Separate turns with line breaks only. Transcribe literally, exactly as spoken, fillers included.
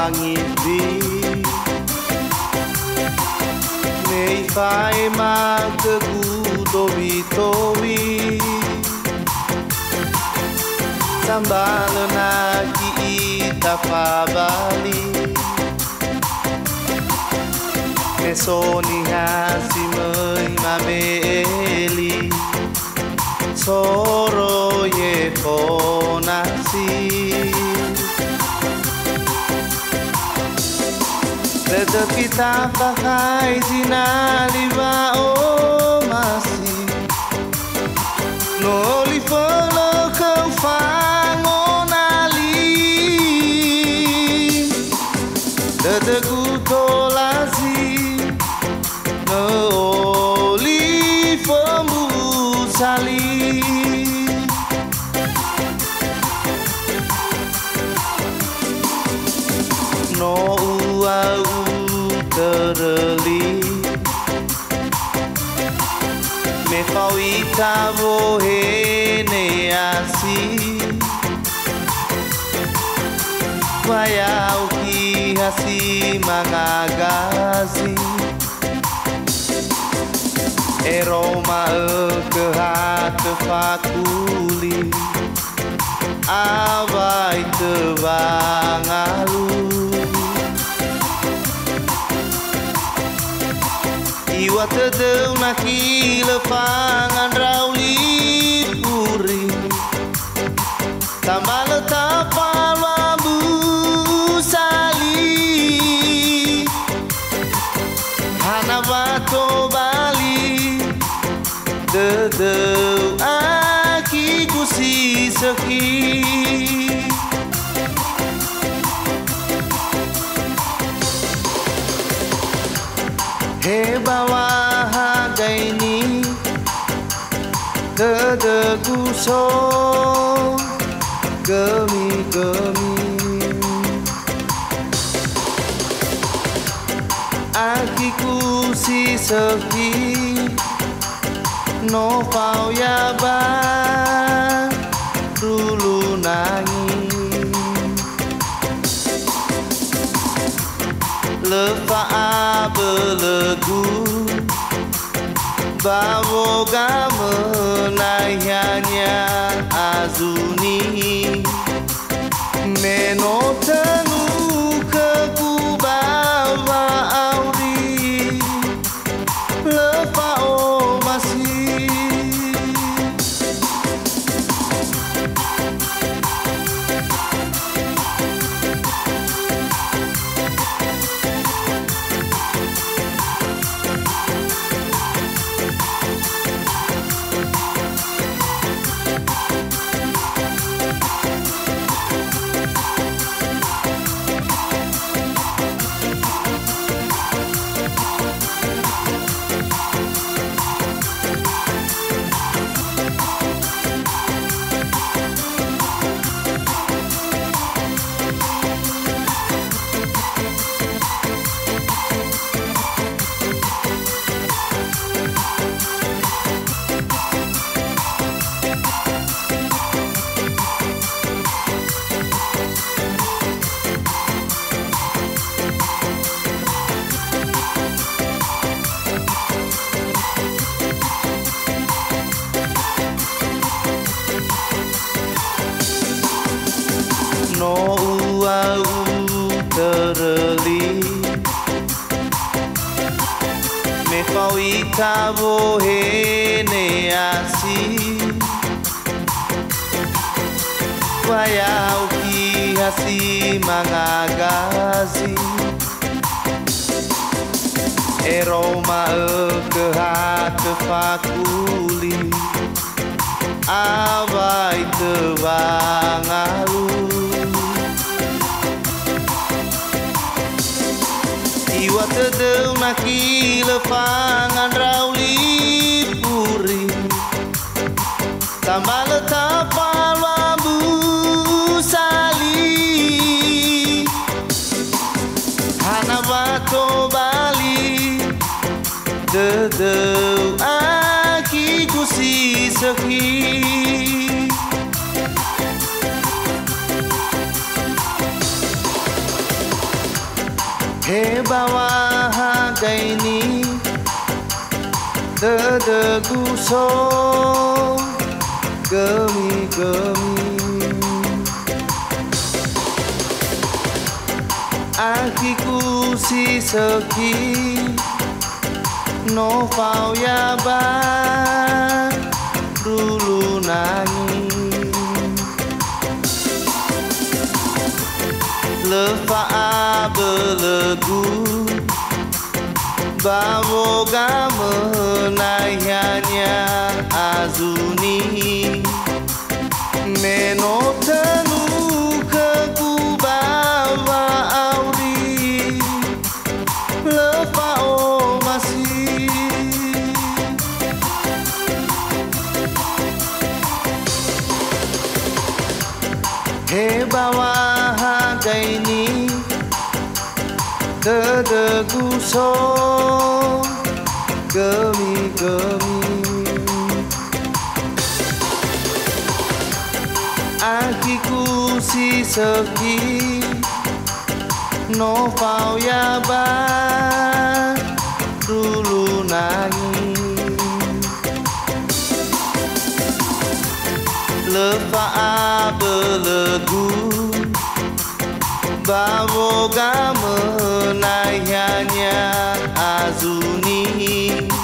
langit di nei fai ma ke dobi tobi sambal naki ita pabali mesoni hasi mai mameli soro ye ponasi Dede kita pakai zinaliwa o masi no li folo kau fangonali Dede gutolasi no li fombusali no uau tereli me fauita vohene asi wayau ki hasi mangagazi eroma ke hat fakuli avai tebangalu Iwa tedeu naki lepangan rauli puri tambah tapal wabu sali hana bato bali tedeu aki kusi seki He bawah hagaini Dede kuso Gemi-gemi Akiku si seki No pau yaba Dulu nangis Lepa belegu Bawoga menayanya azuni Menotenu ke kubawa auri Lepa o masih No uau tereli Me fauita vohene asi Wayau ki hasi mangagazi Eroma ke hat fakuli Avai tebangalu Iwa tedeu naki lepangan rauli puri tambah letapal wabu sali hana bato bali dedeu aki kusi seki He bawah hagaini Dedegu so gemi-gemi Akiku si seki No phao ya ba Dulu nangis Lefa belegu Bawoga menayanya azuni Meno tenu keku bawa auri Lefa o masih He bawah hagaini Dedegu so gemi-gemi Akiku si seki No phao ya ba Dulu nangis Lefa belegu Bawoga menayanya azuni